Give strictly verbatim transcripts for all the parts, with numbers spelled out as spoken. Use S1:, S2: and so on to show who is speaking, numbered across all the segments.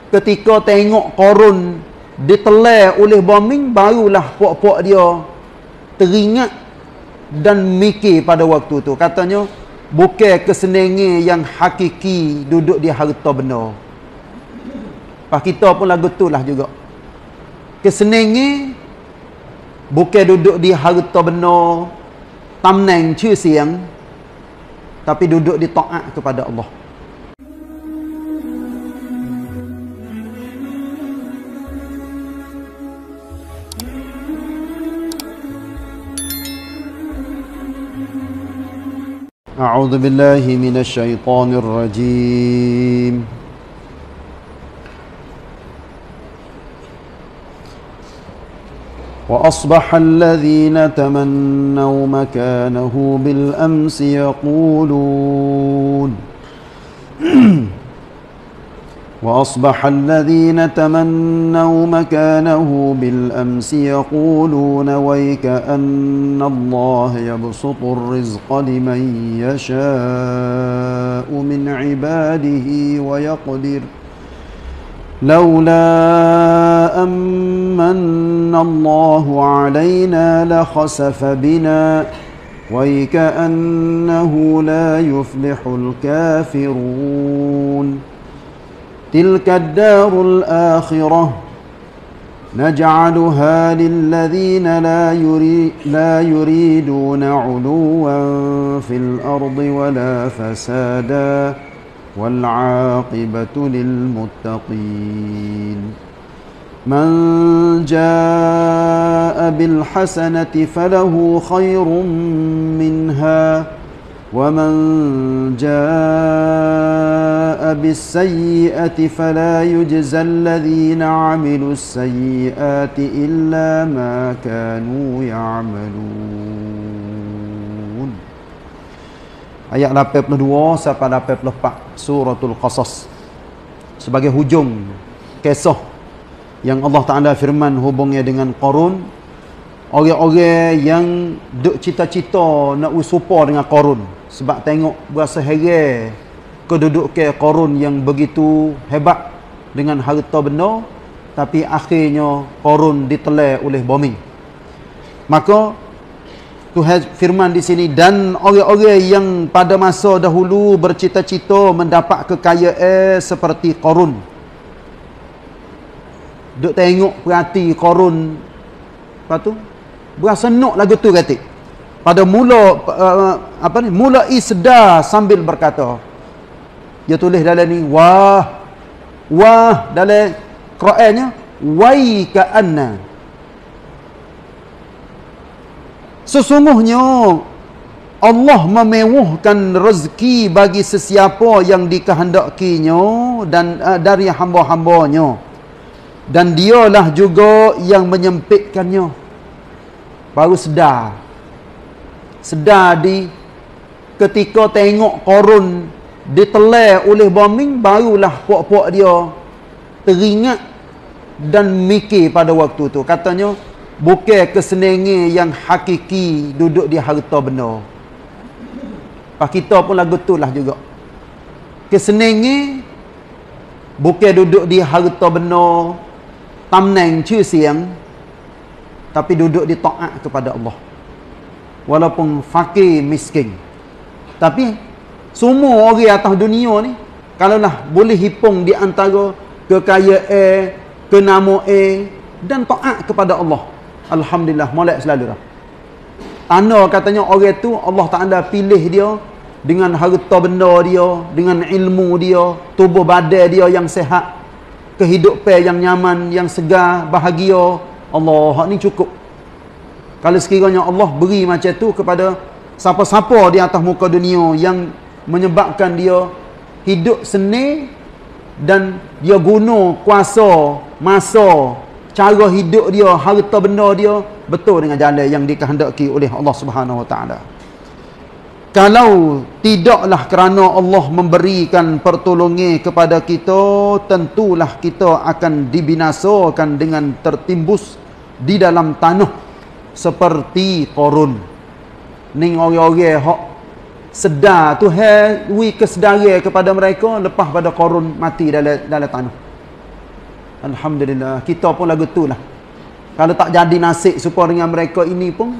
S1: ketika tengok Qarun ditelan oleh bombing, barulah puak-puak dia teringat dan mikir pada waktu tu. Katanya bukan kesenangan yang hakiki duduk di harta benda. Pas kita pun lagu tu lah juga. Kesenangan bukan duduk di harta benda, tamnang, ciu siang, tapi duduk di taat kepada Allah. A'udzu billahi minasy syaithanir rajim. وأصبح الذين تمنوا مكانه بالأمس يقولون وأصبح الذين تمنوا مكانه بالأمس يقولون ويك أن الله يبسط الرزق لمن يشاء من عباده ويقدر لولا أمن الله علينا لخسف بنا ويكأنه لا يفلح الكافرون تلك الدار الآخرة نجعلها للذين لا, يري لا يريدون علوا في الأرض ولا فسادا والعاقبة للمتقين من جاء بالحسنة فله خير منها ومن جاء بالسيئة فلا يجزى الذين عملوا السيئات إلا ما كانوا يعملون. Ayat lapan puluh dua sampai lapan puluh empat Suratul Qasas, sebagai hujung kisah yang Allah Ta'ala firman hubungnya dengan Qarun. Orang-orang yang duk cita-cita nak usupa dengan Qarun, sebab tengok berasa heran kedudukan Qarun yang begitu hebat dengan harta benda, tapi akhirnya Qarun ditelan oleh bombing. Maka Tuhan firman di sini, dan orang-orang yang pada masa dahulu bercita-cita mendapat kekayaan seperti Qarun. Duk tengok perhati Qarun, lepas tu berasa nak lagu tu kata. Pada mula uh, apa ni? Mulai sedar sambil berkata. Dia tulis dalam ni, wah wah dalam Qurannya, wai ka'anna. Sesungguhnya Allah memewahkan rezeki bagi sesiapa yang dikehendakinya dan uh, dari hamba-hambanya, dan dialah juga yang menyempitkannya. Baru sedar sedar di ketika tengok Qarun ditelan oleh bombing, barulah puak-puak dia teringat dan mikir pada waktu tu. Katanya bukan kesenangan yang hakiki duduk di harta benda. Pas kita pun lagu tu lah juga. Kesenangan bukan duduk di harta benda, tamnang, ciu siang, tapi duduk di taat kepada Allah. Walaupun fakir miskin. Tapi semua orang atas dunia ni, kalaulah boleh hipung di antara kekayaan, kenamaan dan taat kepada Allah, alhamdulillah, molek selalu dah. Tanda katanya orang tu Allah Ta'ala pilih dia dengan harta benda dia, dengan ilmu dia, tubuh badan dia yang sihat, kehidupan yang nyaman, yang segar, bahagia. Allah ni cukup. Kalau sekiranya Allah beri macam tu kepada siapa-siapa di atas muka dunia yang menyebabkan dia hidup seni dan dia guna kuasa, masa, cara hidup dia, harta benda dia betul dengan jalan yang dikehendaki oleh Allah Subhanahu Wa Taala. Kalau tidaklah kerana Allah memberikan pertolongan kepada kita, tentulah kita akan dibinasakan dengan tertimbus di dalam tanah seperti Qarun. Ning orang-orang hak sedar Tuhan wi kesedaran kepada mereka lepas pada Qarun mati dalam dalam tanah. Alhamdulillah. Kita pun lagu tu lah. Kalau tak jadi nasib supaya dengan mereka ini pun,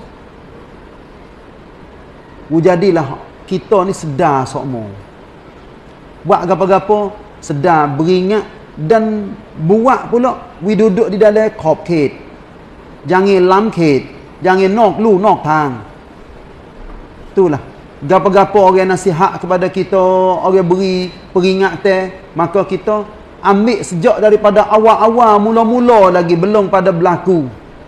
S1: jadilah kita ni sedar sokmo. Buat apa-apa sedar, beringat dan buat pula we duduk di dalam khop ket. Jangan lam ket, jangan nok lu nok tang. Itulah. Gapa-gapa orang nasihat kepada kita, orang beri peringatan, maka kita ambil sejak daripada awal-awal, mula-mula lagi belum pada berlaku.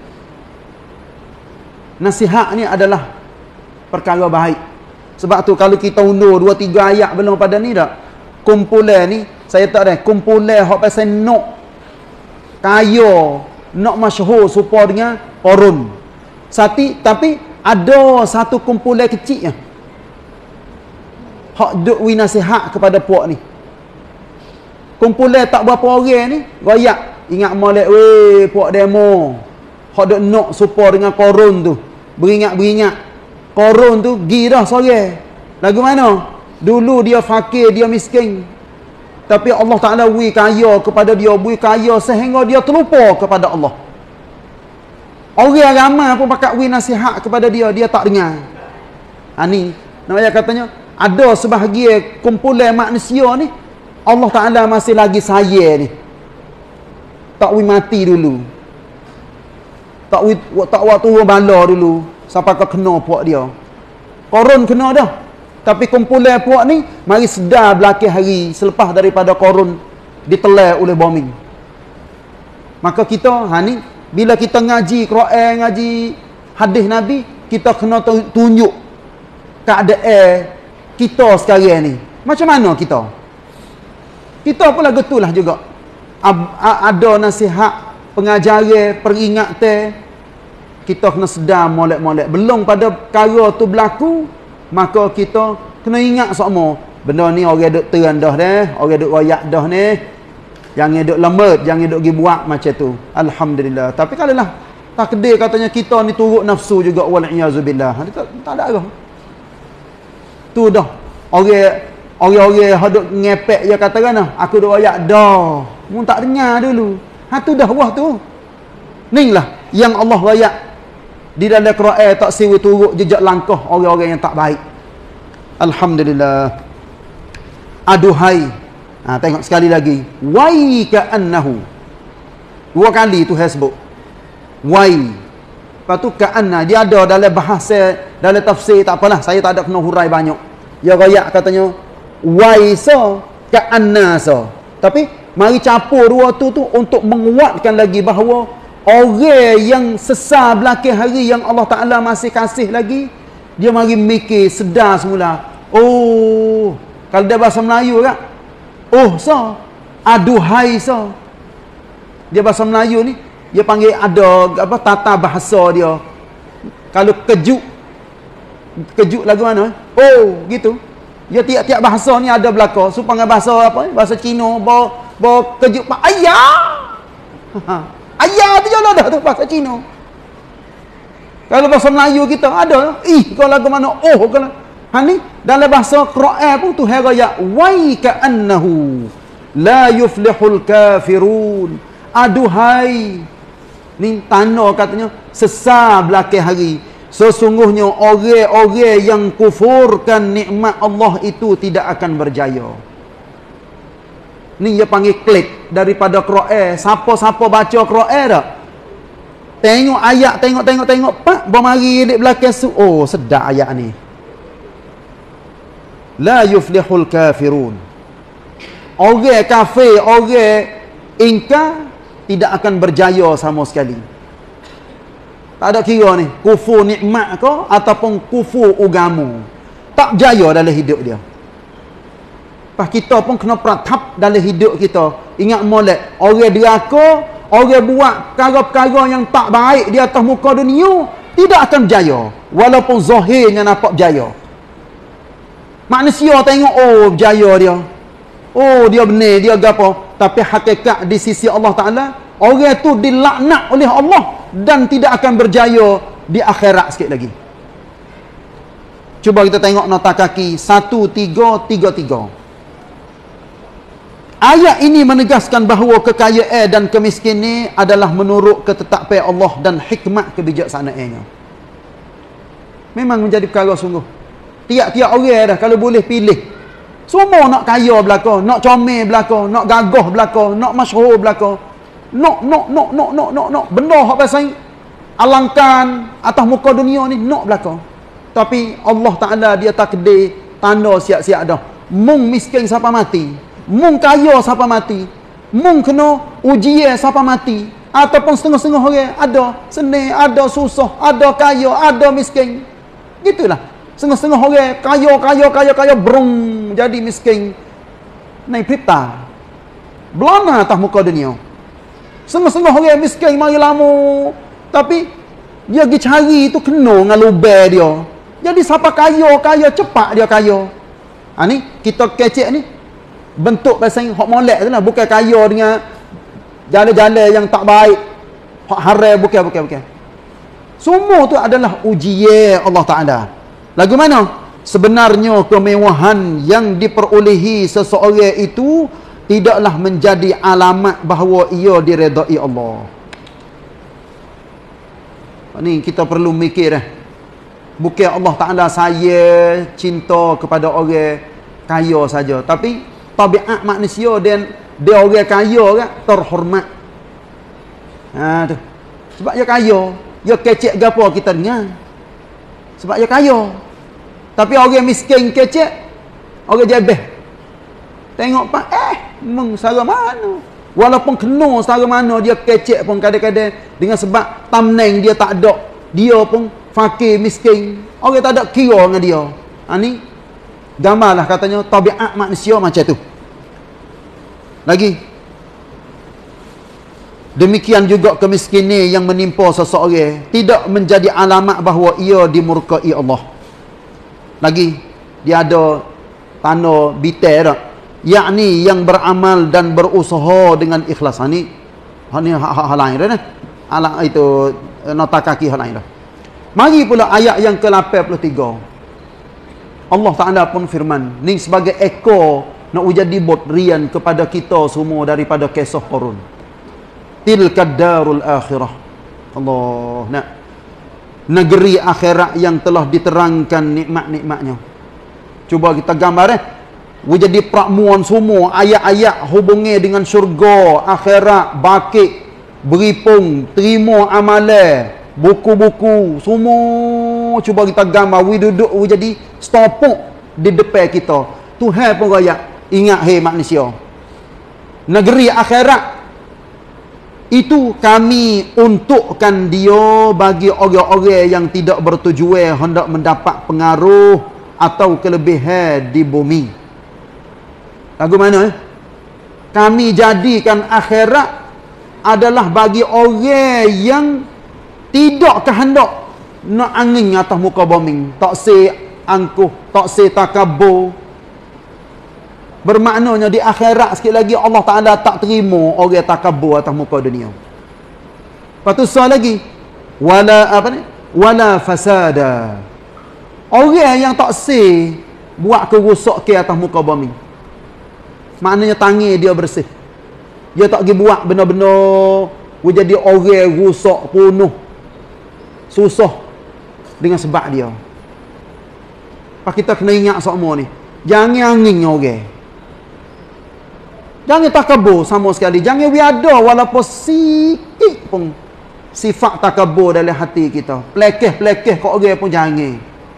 S1: Nasihat ni adalah perkara baik. Sebab tu kalau kita undur dua tiga ayat belum pada ni dah, kumpulan ni saya tak ada kumpulan hak pasal nak kaya, nak masyhur supaya dengan korun. Sati tapi ada satu kumpulan kecil ya. Hak duk wi nasihat kepada puak ni. Kumpulan tak berapa orang ni royak ingat molek weh puak demo. Hak duk nak supaya dengan korun tu. Beringat-beringat korun tu gi dah sore. Lagu mana? Dulu dia fakir, dia miskin. Tapi Allah Ta'ala wi kaya kepada dia, wi kaya sehingga dia terlupa kepada Allah. Orang ramai pun pakat wi nasihat kepada dia, dia tak dengar. Ha ni, namanya katanya ada sebahagian kumpulan manusia ni Allah Ta'ala masih lagi sayang ni. Tak wi mati dulu. Tak wi tak waktu bala dulu sampai ke kena puak dia. Korun kena dah. Tapi kumpulan puak ni mari sedar belakang hari selepas daripada korun ditelan oleh bombing. Maka kita ha ni bila kita ngaji Quran, ngaji hadis Nabi, kita kena tunjuk keadaan kita sekarang ni. Macam mana kita? Kita pun lagu tu lah juga. Ada nasihat, pengajaran, peringatan. Kita kena sedar molek-molek. Belum pada perkara tu berlaku, maka kita kena ingat semua. Benda ni orang duk terendah dah, orang duk royak dah ni. Jangan duk lemut, jangan duk pergi buat macam tu. Alhamdulillah. Tapi kalau lah takdir katanya kita ni turut nafsu juga, wal-iyazubillah. Tak, tak ada apa. Tu dah. Orang orang-orang hak duk ngepek je kata kan, aku duk royak dah. Mun tak dengar dulu. Ha tu dah wah tu. Ni lah yang Allah royak di dalam Quran, tak siwi turut jejak langkah orang-orang yang tak baik. Alhamdulillah. Aduhai. Ha, tengok sekali lagi. Wai ka'annahu. Dua kali tu sebut. Wai. Lepas tu ka'anna. Dia ada dalam bahasa, dalam tafsir, tak apalah. Saya tak ada kena hurai banyak. Dia royak katanya, wai so, ka'anna so. Tapi, mari campur dua tu tu untuk menguatkan lagi bahawa orang yang sesar belakang hari yang Allah Ta'ala masih kasih lagi, dia mari mikir, sedar semula. Oh, kalau dia bahasa Melayu kan, oh so, aduhai so. Dia bahasa Melayu ni, dia panggil ada apa tata bahasa dia. Kalau kejut, kejut lagu mana? Oh, gitu. Dia tiap-tiap bahasa ni ada belakang. Supaya bahasa apa? Bahasa Cina, bawa bawa kejut pak ayah. Ayah tu je lah dah tu bahasa Cina. Kalau bahasa Melayu kita ada, ih kalau lagu mana? Oh, kalau ha ni dalam bahasa Quran pun tu heraya wai ka'annahu la yuflihul kafirun. Aduhai. Ni tanda katanya sesar belakang hari. Sesungguhnya orang-orang yang kufurkan nikmat Allah itu tidak akan berjaya. Ni dia panggil klik daripada Quran. Siapa-siapa baca Quran dah, tengok ayat, tengok-tengok-tengok, pak, bermari di belakang su. Oh, sedap ayat ni. La yuflihul kafirun. Orang kafir, orang ingkar tidak akan berjaya sama sekali. Tak ada kira ni, kufur nikmat ke ataupun kufur agama. Tak berjaya dalam hidup dia. Pas kita pun kena pratap dalam hidup kita. Ingat molek, orang deraka, orang buat perkara-perkara yang tak baik di atas muka dunia, tidak akan berjaya. Walaupun zahirnya nampak berjaya. Manusia tengok, oh berjaya dia. Oh dia benar, dia gapo. Tapi hakikat di sisi Allah Ta'ala, orang tu dilaknat oleh Allah dan tidak akan berjaya di akhirat sikit lagi. Cuba kita tengok nota kaki satu tiga tiga tiga. Ayat ini menegaskan bahawa kekayaan dan kemiskinan adalah menurut ketetapan Allah dan hikmat kebijaksanaannya. Memang menjadi perkara sungguh. Tiap-tiap orang dah kalau boleh pilih. Semua nak kaya belaka, nak comel belaka, nak gagah belaka, nak masyhur belaka. Nak, nak, nak, nak, nak, nak, nak. Benda hak pasal alangkan atas muka dunia ni, nak belaka. Tapi Allah Ta'ala dia takdir tanda siap-siap dah. Mung miskin siapa mati. Mung kaya siapa mati. Mung kena ujian siapa mati. Ataupun setengah-setengah orang. Ada senang, ada susah, ada kaya, ada miskin. Gitulah. Setengah-setengah orang kaya, kaya, kaya, kaya, brung jadi miskin. Naik pita. Belana atas muka dunia. Setengah-setengah orang miskin mari lama. Tapi dia pergi cari tu kena dengan lubang dia. Jadi siapa kaya, kaya cepat dia kaya. Ha ni kita kecek ni bentuk pasal hak molek tu lah, bukan kaya dengan jalan-jalan yang tak baik, hak haram, bukan bukan bukan. Semua tu adalah ujian Allah Taala. Lagu mana? Sebenarnya kemewahan yang diperolehi seseorang itu tidaklah menjadi alamat bahawa ia diredai Allah. Ni kita perlu mikir eh. Bukan Allah Ta'ala saya cinta kepada orang kaya saja. Tapi tabiat manusia dan dia orang kaya kan terhormat. Ha tu. Sebab dia kaya, dia kecek gapo kita dengar. Sebab dia kaya. Tapi orang miskin kecek, orang jebeh. Tengok pak eh meng sara mana. Walaupun kena sara mana dia kecek pun kadang-kadang dengan sebab tamneng dia tak ada. Dia pun fakir miskin. Orang tak ada kira dengan dia. Ha ni gambarlah katanya tabiat manusia macam tu. Lagi. Demikian juga kemiskinan yang menimpa seseorang tidak menjadi alamat bahawa ia dimurkai Allah. Lagi dia ada tanda bitar dak. Yakni yang beramal dan berusaha dengan ikhlas. Ha ni ha ni hal lain dah nah. Ala itu nota kaki hal lain dah. Mari pula ayat yang ke lapan puluh tiga. Allah Ta'ala pun firman, ni sebagai ekor nak jadi bot rian kepada kita semua daripada kisah Qarun. Tilkad darul akhirah. Allah nak negeri akhirat yang telah diterangkan nikmat-nikmatnya. Cuba kita gambar eh. Jadi prakmuan semua ayat-ayat hubungi dengan syurga, akhirat, bakit, beripung, terima amalan, buku-buku, semua cuba kita gambar. We duduk, we jadi stopok di depan kita. Tuhan pun raya, ingat hei manusia. Negeri akhirat itu kami untukkan dia bagi orang-orang yang tidak bertujuan hendak mendapat pengaruh atau kelebihan di bumi. Lagu mana eh? Kami jadikan akhirat adalah bagi orang yang tidak kehendak nak angin atas muka bumi, tak se angkuh, tak se takabur. Bermaknanya di akhirat sikit lagi Allah Taala tak terima orang takabur atas muka dunia. Lepas tu soal lagi wala apa ni? Wala fasada. Orang yang tak se buat kerosakan atas muka bumi. Maknanya tangan dia bersih. Dia tak pergi buat benda-benda jadi orang rusak penuh susah dengan sebab dia. Pak kita kena ingat semua ni. Jangan angin orang. Jangan takabur sama sekali. Jangan biada walaupun sikit pun sifat takabur dalam hati kita. Pelekeh-pelekeh kat orang pun jangan.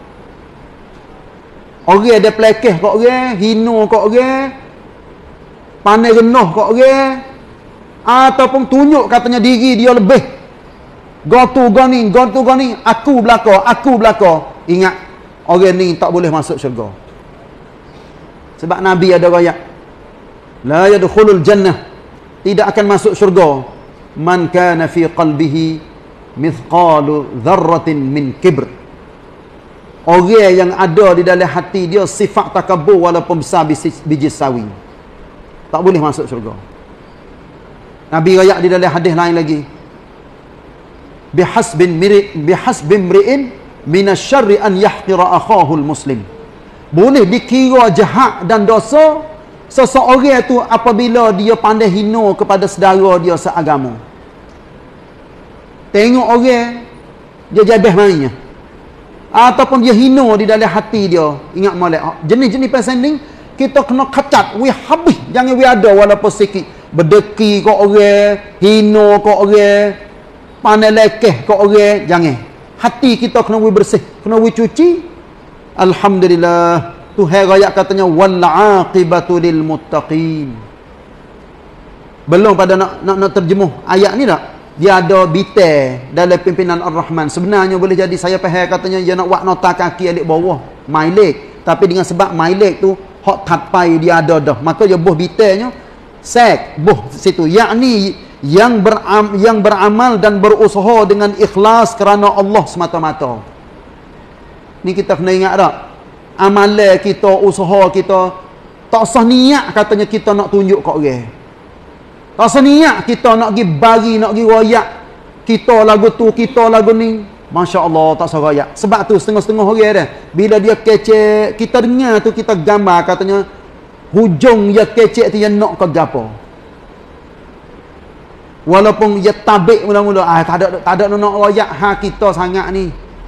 S1: Orang ada pelekeh kat orang, hina kat orang, pandai renah kat orang, ataupun tunjuk katanya diri dia lebih. Go tu go ni, go tu go ni, aku belaka, aku belaka. Ingat, orang ni tak boleh masuk syurga. Sebab Nabi ada ayat, la yadkhulul jannah, tidak akan masuk syurga man kana fi qalbihi mithqalu dzarratin min kibr. Orang yang ada di dalam hati dia sifat takabur walaupun besar biji sawi, tak boleh masuk syurga. Nabi rayak di dalam hadis lain lagi, bihasbin miri bihasbin mri'in minasyarri an yahqira akhahul muslim. Boleh dikira jahat dan dosa seseorang tu apabila dia pandai hina kepada saudara dia seagama. Tengok orang dia jabah mainnya. Ataupun dia hina di dalam hati dia. Ingat molek. Jenis-jenis pasal ni kita kena kacat, we habis. Jangan we ada walaupun sikit. Berdeki ke orang, hina ke orang, pandai lekeh ke orang, jangan. Hati kita kena we bersih, kena we cuci. Alhamdulillah. Tuhan raya katanya wal aqibatu lil muttaqin. Belum pada nak nak, nak terjemuh ayat ni tak? Dia ada bitai dalam pimpinan Ar-Rahman. Sebenarnya boleh jadi saya faham katanya dia nak buat nota kaki alik bawah, my leg. Tapi dengan sebab my leg tu hak tapai dia ada dah. Maka dia buh bitainya sek buh situ. Yakni yang beram, yang beramal dan berusaha dengan ikhlas kerana Allah semata-mata. Ni kita kena ingat tak? Amalan kita, usaha kita tak usah niat katanya kita nak tunjuk kat orang. Tak usah niat kita nak pergi bagi, nak pergi royak. Kita lagu tu, kita lagu ni. Masya Allah, tak usah royak. Sebab tu setengah-setengah orang dah. Bila dia kecek, kita dengar tu, kita gambar katanya, hujung dia kecek tu, dia nak ke gapo. Walaupun dia tabik mula-mula, ah, tak ada, tak ada nak royak, ha kita sangat ni.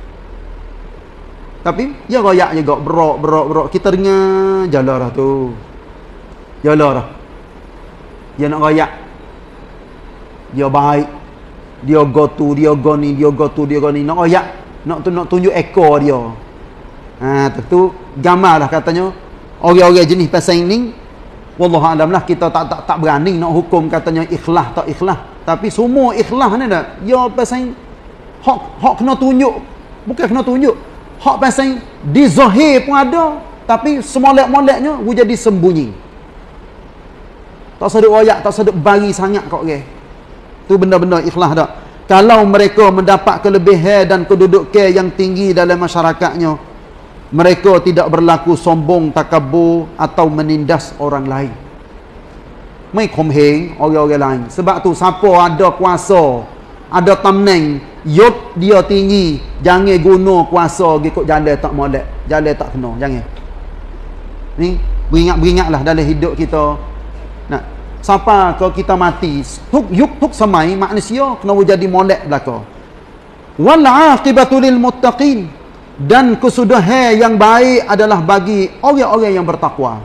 S1: Tapi, dia royak juga, berok, berok, berok. Kita dengar, jalan dah tu. Jalan dah. Dia nak royak. Dia baik. Dia go tu, dia go ni, dia go tu, dia go ni. Nak royak. Nak tu nak tunjuk ekor dia. Ha, tu gambar lah katanya. Orang-orang jenis pasal ini, wallahualam lah, kita tak tak tak berani nak hukum katanya ikhlas tak ikhlas. Tapi semua ikhlas ni dah. Dia pasal hak hak kena tunjuk. Bukan kena tunjuk. Hak pasal di zahir pun ada. Tapi semolek-moleknya dia jadi sembunyi. Tak sedut royak, tak sedut bagi sangat kat orang. Tu benda-benda ikhlas dak. Kalau mereka mendapat kelebihan dan kedudukan yang tinggi dalam masyarakatnya, mereka tidak berlaku sombong, takabur atau menindas orang lain. Mai khomheng orang-orang lain. Sebab tu siapa ada kuasa, ada tamneng, yut dia tinggi, jangan guna kuasa ikut jalan tak molek, jalan tak kena, jangan. Ni beringat-beringatlah dalam hidup kita. Nah, siapa kalau kita mati, huk yuk huk samai manusia kena jadi molek belaka. Wal aqibatu lil muttaqin, dan kesudahan yang baik adalah bagi orang-orang yang bertakwa.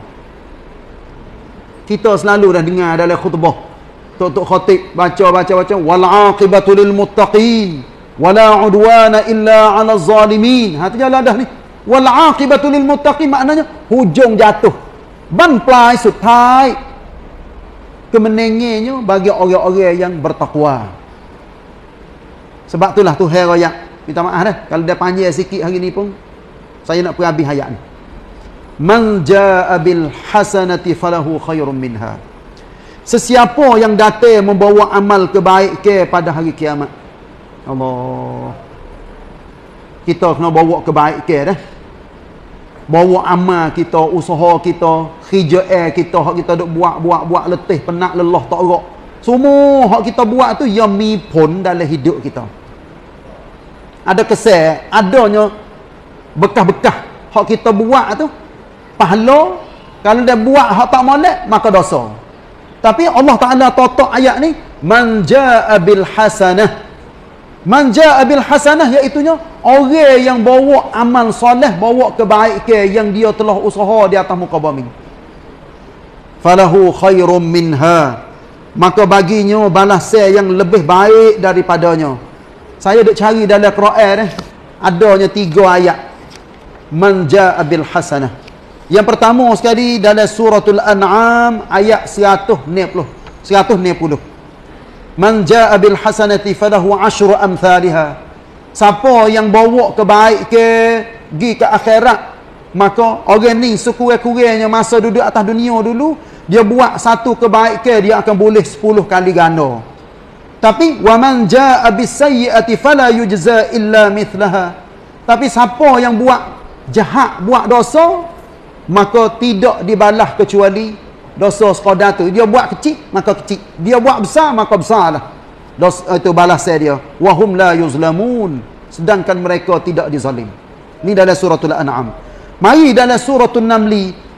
S1: Kita selalu dah dengar dalam khutbah tok-tok khatib baca-baca-baca wal aqibatu lil muttaqin wala udwana illa 'ala zalimin. Ha tu jalan dah ni. Wal aqibatu lil muttaqin maknanya hujung jatuh. Ban plai สุดท้าย kemenangannya bagi orang-orang yang bertakwa. Sebab itulah Tuhan royak. Minta maaf dah kalau dia panjang sikit hari ni pun saya nak perhabis ayat ni. Man jaa bil hasanati falahu khairum minha. Sesiapa yang datang membawa amal kebaikan pada hari kiamat. Allah. Kita kena bawa kebaikan dah. Bawa amal kita, usaha kita, kerja kita, hak kita duk buat-buat-buat letih, penat, lelah, tak erak. Semua hak kita buat tu yang mipun dalam hidup kita. Ada kesan, adanya bekas-bekas hak kita buat tu, pahala. Kalau dia buat hak tak molek, maka dosa. Tapi Allah Ta'ala totok ayat ni, man jaa bil hasanah. Man jaa bil hasanah, iaitunya orang yang bawa amal soleh, bawa kebaikan yang dia telah usaha di atas muka bumi. Falahu khairum minha, maka baginya balasan yang lebih baik daripadanya. Saya duk cari dalam Quran eh, adanya tiga ayat man jaa bil hasanah. Yang pertama sekali dalam suratul An'am ayat seratus enam puluh. seratus enam puluh. Man jaa bil hasanati falahu asyru amsalha. Siapa yang bawa kebaikan pergi ke akhirat, maka orang ni sekurang-kurangnya masa duduk atas dunia dulu, dia buat satu kebaikan dia akan boleh sepuluh kali ganda. Tapi wa man jaa bis sayyiati fala yujza illa mithlaha. Tapi siapa yang buat jahat, buat dosa, maka tidak dibalas kecuali dosa sekadar tu. Dia buat kecil, maka kecil. Dia buat besar, maka besarlah. Dosa itu balasan dia. Wa hum la yuzlamun. Sedangkan mereka tidak dizalim. Ini dalam suratul An'am. Mari dalam suratul Namli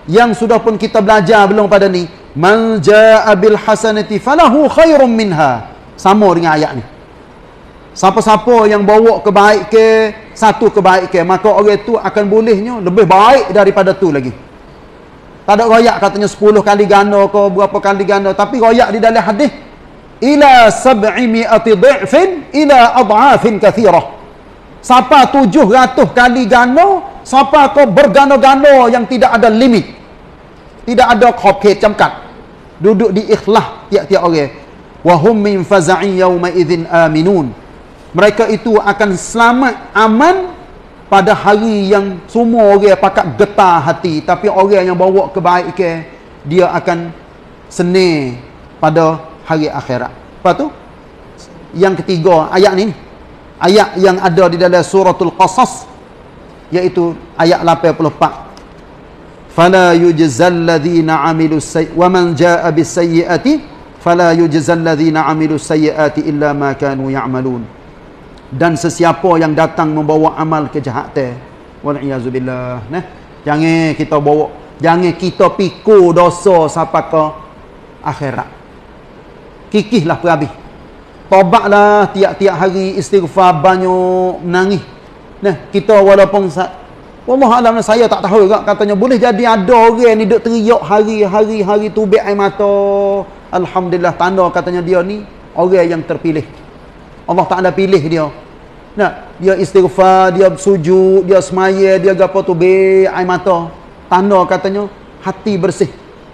S1: yang sudah pun kita belajar belum pada ni, man jaa bil hasanati falahu khairum minha. Sama dengan ayat ni. Siapa-siapa yang bawa kebaikan, satu kebaikan, maka orang itu akan bolehnya lebih baik daripada tu lagi. Tak ada royak katanya sepuluh kali ganda ke berapa kali ganda, tapi royak di dalam hadis ila sab'imi'ati dhi'fin ila ad'afin kathirah. Siapa tujuh ratus kali ganda, siapa kau berganda-ganda yang tidak ada limit, tidak ada khokeh camkat, duduk di ikhlas tiap-tiap orang. Wa hum min faza'in yawma idzin aminun. Mereka itu akan selamat, aman pada hari yang semua orang pakat getar hati. Tapi orang yang bawa kebaikan, dia akan senang pada hari akhirat. Lepas tu, yang ketiga, ayat ni. Ayat yang ada di dalam suratul Qasas, iaitu ayat lapan puluh empat. Fala yujzal ladzina 'amilus sayyi'ati wa man jaa'a bis sayyi'ati fala yujzal ladzina 'amilus sayyi'ati illa ma kanu ya'malun. Dan sesiapa yang datang membawa amal kejahatan, wal iazubillah, nah, jangan kita bawa, jangan kita pikul dosa sampai ke akhirat. Kikihlah perhabis. Tobatlah tiap-tiap hari, istighfar banyak, menangis. Nah, kita walaupun wallah alam, saya tak tahu juga, katanya boleh jadi ada orang ni duk teriak hari-hari hari tubik air mata. Alhamdulillah, tanda katanya dia ni orang yang terpilih. Allah Ta'ala pilih dia. Nah, dia istighfar, dia sujud, dia semaya, dia gapo tu be air mata. Tanda katanya hati bersih.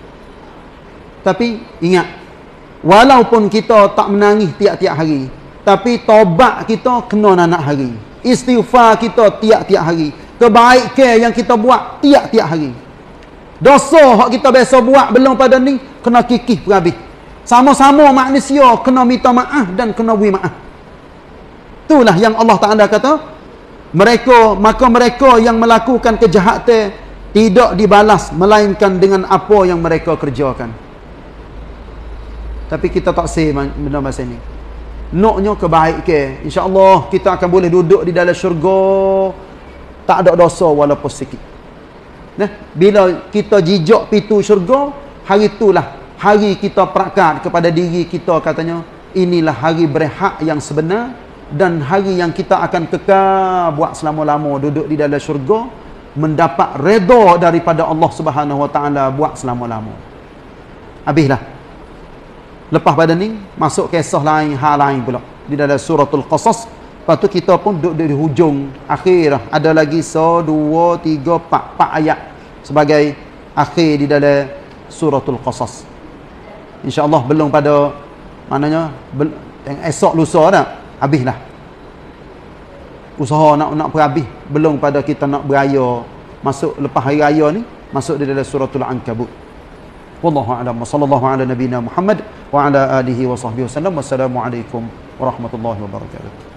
S1: Tapi ingat, walaupun kita tak menangis tiap-tiap hari, tapi taubat kita kena nanak hari. Istighfar kita tiap-tiap hari. Kebaikan yang kita buat tiap-tiap hari. Dosa hak kita biasa buat belum pada ni, kena kikih perhabis. Sama-sama manusia kena minta maaf dan kena beri maaf. Itulah yang Allah Ta'ala kata, mereka, maka mereka yang melakukan kejahatan tidak dibalas melainkan dengan apa yang mereka kerjakan. Tapi kita tak say benda masa ni. Naknya kebaikan. InsyaAllah kita akan boleh duduk di dalam syurga tak ada dosa walaupun sikit. Nah, bila kita jijak pintu syurga, hari itulah hari kita perakat kepada diri kita, katanya inilah hari berhak yang sebenar dan hari yang kita akan kekal buat selama-lama duduk di dalam syurga, mendapat redha daripada Allah Subhanahu Wa Taala buat selama-lama. Habislah. Lepas pada ni masuk kisah lain, hal lain pula di dalam suratul Qasas. Lepas tu kita pun duduk di hujung akhir, ada lagi so dua tiga empat empat ayat sebagai akhir di dalam suratul Qasas. InsyaAllah belum pada maknanya bel, esok lusa dah habislah usaha nak nak berhabis, belum pada kita nak beraya masuk lepas hari raya ni, masuk di dalam suratul Ankabut. Wallahu a'lam. Sallallahu ala nabiyina Muhammad wa ala alihi wa sahbihi wasallam. Wassalamualaikum warahmatullahi wabarakatuh.